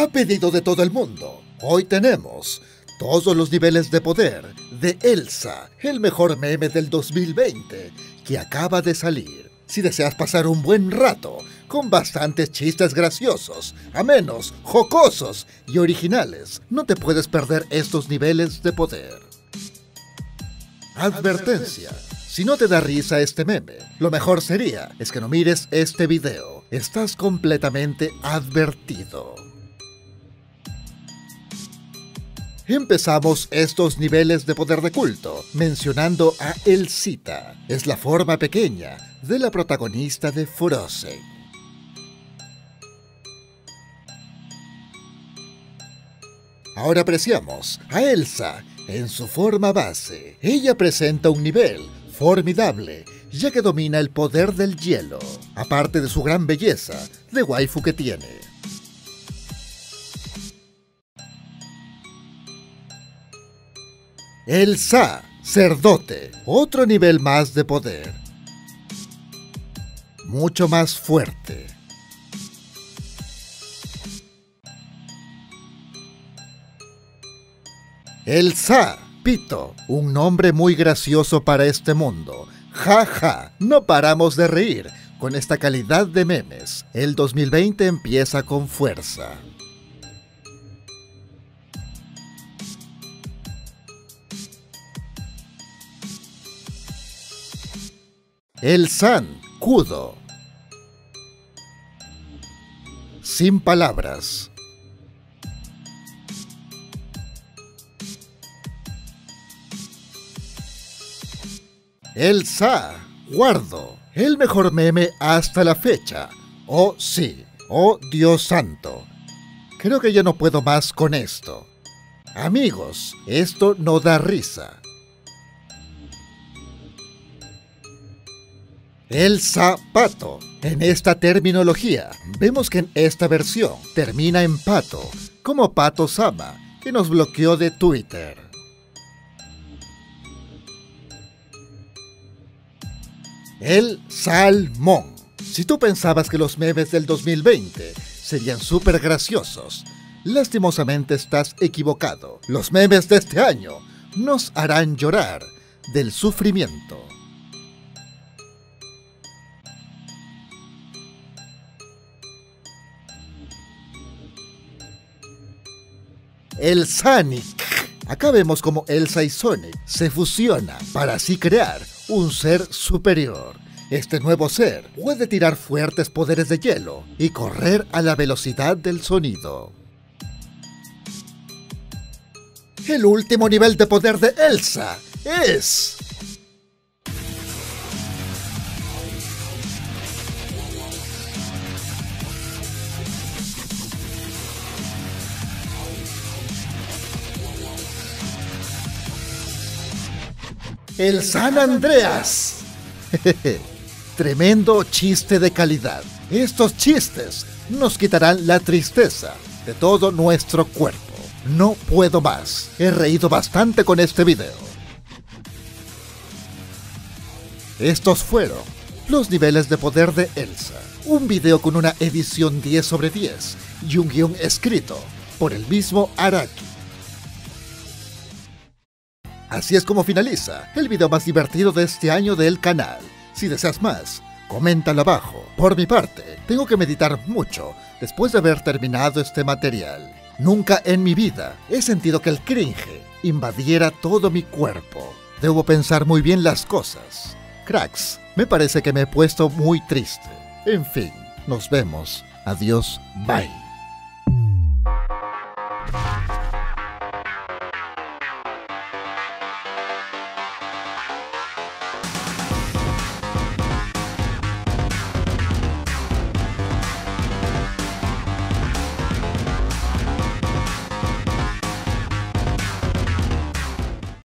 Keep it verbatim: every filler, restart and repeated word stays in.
A pedido de todo el mundo, hoy tenemos todos los niveles de poder de Elsa, el mejor meme del dos mil veinte, que acaba de salir. Si deseas pasar un buen rato, con bastantes chistes graciosos, amenos, jocosos y originales, no te puedes perder estos niveles de poder. Advertencia: si no te da risa este meme, lo mejor sería es que no mires este video. Estás completamente advertido. Empezamos estos niveles de poder de culto mencionando a Elsita. Es la forma pequeña de la protagonista de Frozen. Ahora apreciamos a Elsa en su forma base. Ella presenta un nivel formidable, ya que domina el poder del hielo, aparte de su gran belleza de waifu que tiene. Elsa, cerdote, otro nivel más de poder. Mucho más fuerte. Elsa, Pito, un nombre muy gracioso para este mundo. Ja ja, no paramos de reír con esta calidad de memes. El dos mil veinte empieza con fuerza. El San, Kudo. Sin palabras. El Sa, Guardo, el mejor meme hasta la fecha. Oh sí, oh Dios santo. Creo que ya no puedo más con esto. Amigos, esto no da risa. El zapato. En esta terminología, vemos que en esta versión termina en pato, como Pato Sama, que nos bloqueó de Twitter. El salmón. Si tú pensabas que los memes del dos mil veinte serían súper graciosos, lastimosamente estás equivocado. Los memes de este año nos harán llorar del sufrimiento. El Sonic. Acá vemos como Elsa y Sonic se fusionan para así crear un ser superior. Este nuevo ser puede tirar fuertes poderes de hielo y correr a la velocidad del sonido. El último nivel de poder de Elsa es... el San Andreas. Tremendo chiste de calidad. Estos chistes nos quitarán la tristeza de todo nuestro cuerpo. No puedo más. He reído bastante con este video. Estos fueron los niveles de poder de Elsa. Un video con una edición diez sobre diez y un guión escrito por el mismo Araki. Así es como finaliza el video más divertido de este año del canal. Si deseas más, coméntalo abajo. Por mi parte, tengo que meditar mucho después de haber terminado este material. Nunca en mi vida he sentido que el cringe invadiera todo mi cuerpo. Debo pensar muy bien las cosas. Cracks, me parece que me he puesto muy triste. En fin, nos vemos. Adiós, bye.